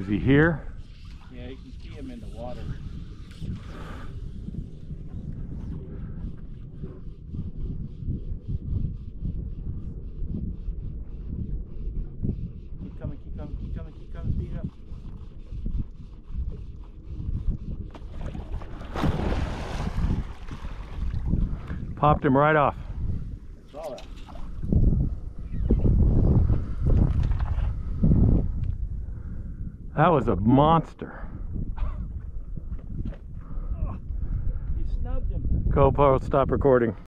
Is he here? Yeah, you can see him in the water. Keep coming, keep coming, keep coming, keep coming, speed up. Popped him right off. Saw that. That was a monster. You snubbed him. GoPro, stop recording.